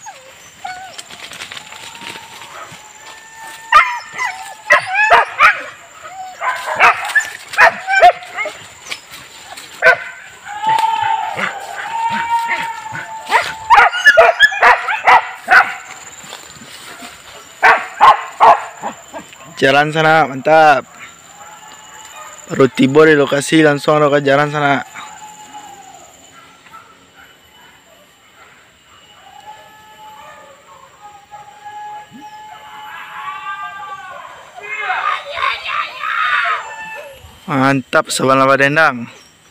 Jalan sana mantap. Baru tiba di lokasi langsung ke jalan sana. Mantap sebelah Dendang.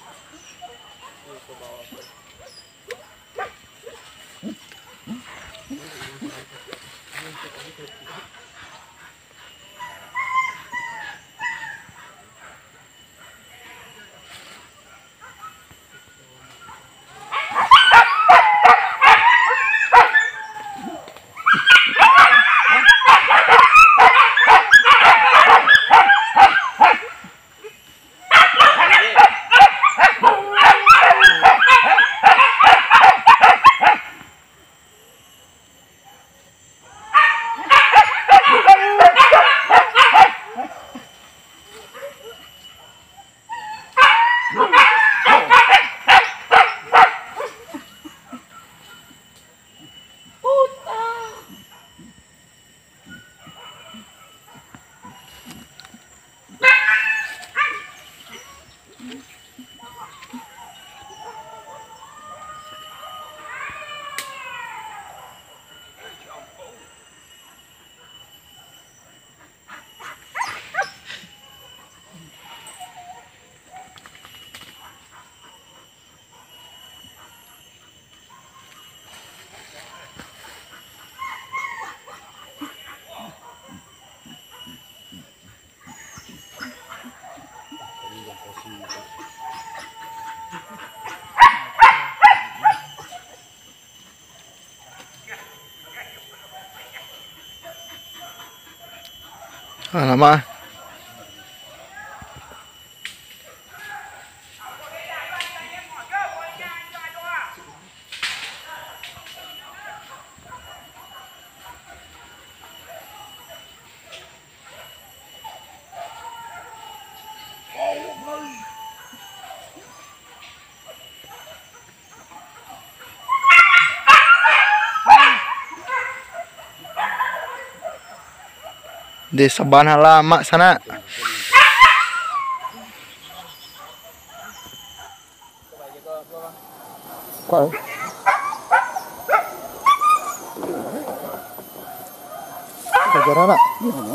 Lama. Di sabana lama sana. Kok? Kejaran nak?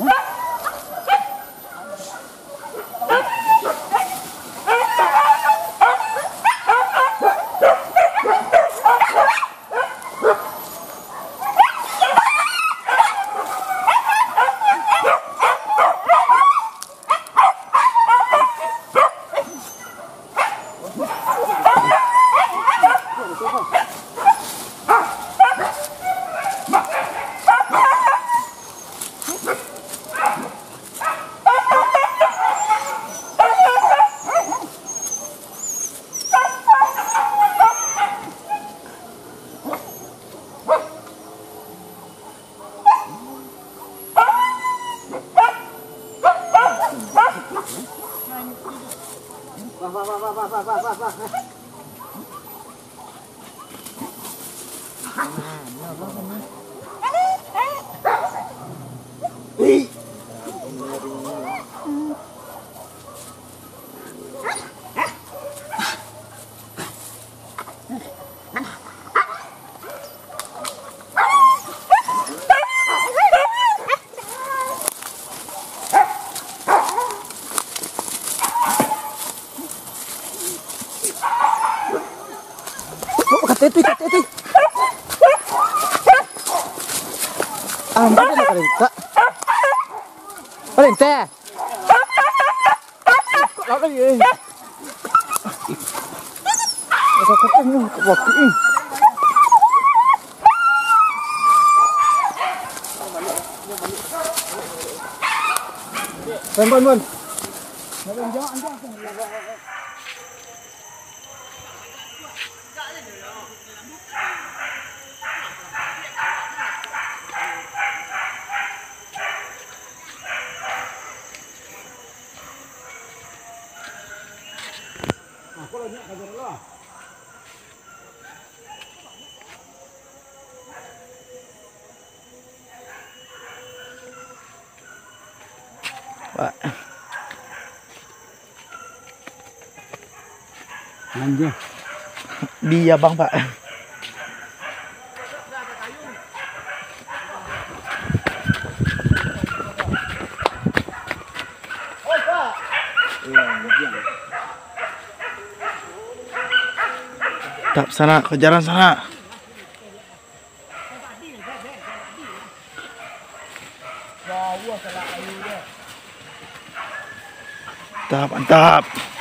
Teti. Ambil dia kereta. Kereta. Kok lagi? Ada ketemu waktu ini. Bon. Pak. Lanjut. Dia bang Pak. Tap sana, kejaran sana. Mantap, mantap.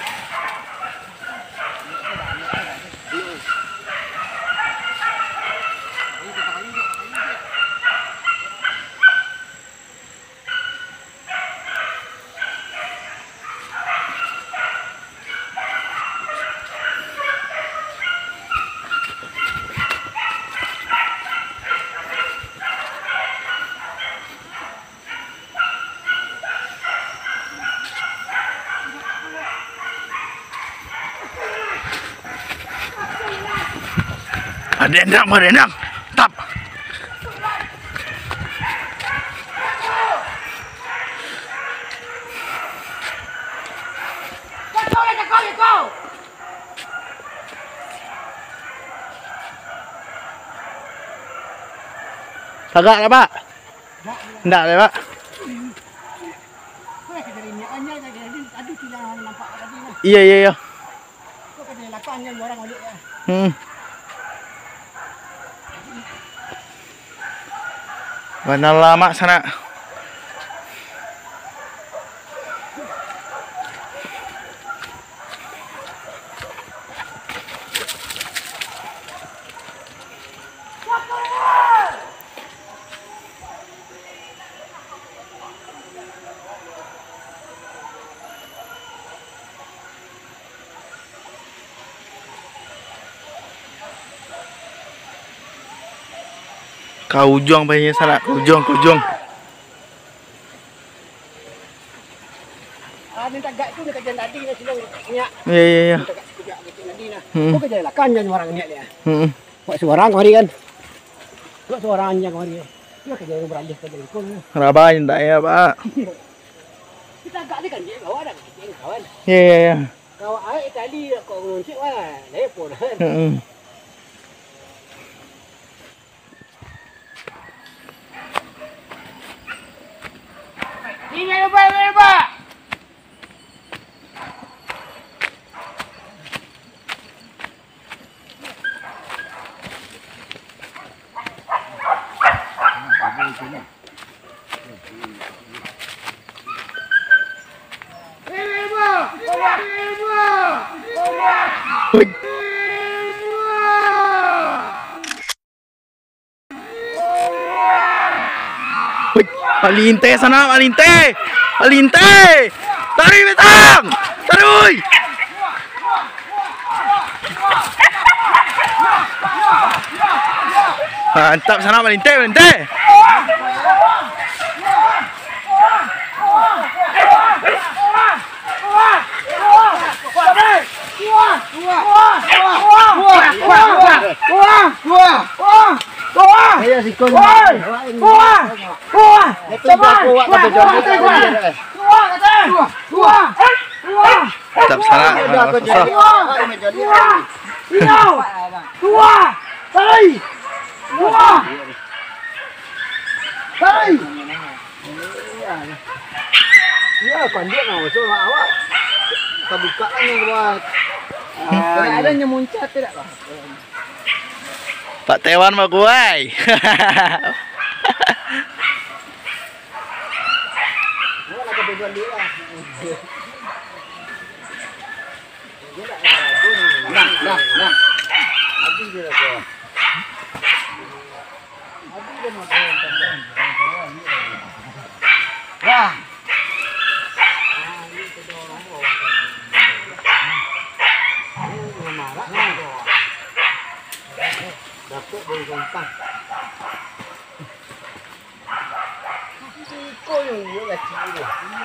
Ada endang, tap. Tagak lah Pak. Enggak lah Pak. Iya iya iya. Mana lama sana. Kau ujung bayinya sana, ujung. Minta gak tu dekat jalan tadi nak silong niak. Iya. Minta gak sekejap dekat tadi nah. Kau kerja lakan jangan orang niak dia. Buat seorang hari kan. Buat seorang aja hari. Dia kerja beranjak kerja ikut. Rabain tak ya Pak? Kita agak ni kan dia bawa dah kawan. Iya. Kawan air tadi kau ngoncik wah, lepon kan. Ini apa? Malinte sana, malinte. Tarik betang. Tarik. Mantap sana malinte. Ayo sikon. Mantap sana. Ya, pandai nak masuk awak. Kita buka kan yang buat. Ada yang muncat tidak lah. Pak Tewan mah kuai. Nah. Habis dia dah. Wah. Dapat boleh gampang. Kau yang dia kecil tu.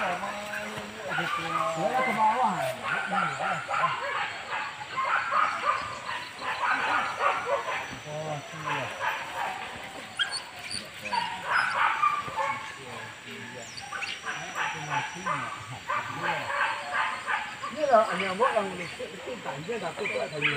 Dia ke bawah. Ini lah hanya buat yang itu tanya dah tu tak tahu.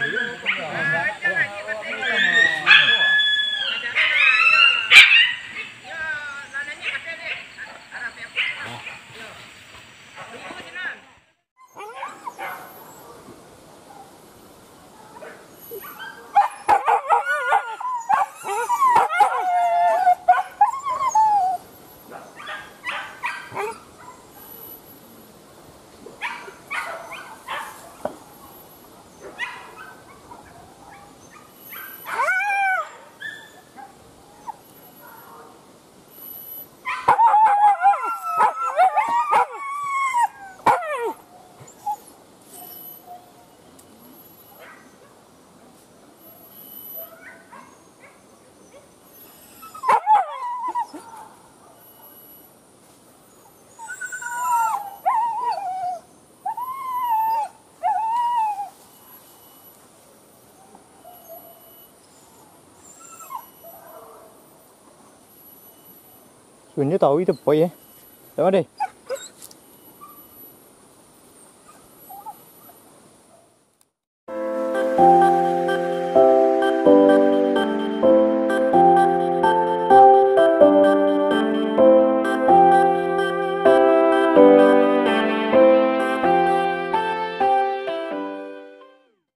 Sudah tahu itu boy ya. Coba deh.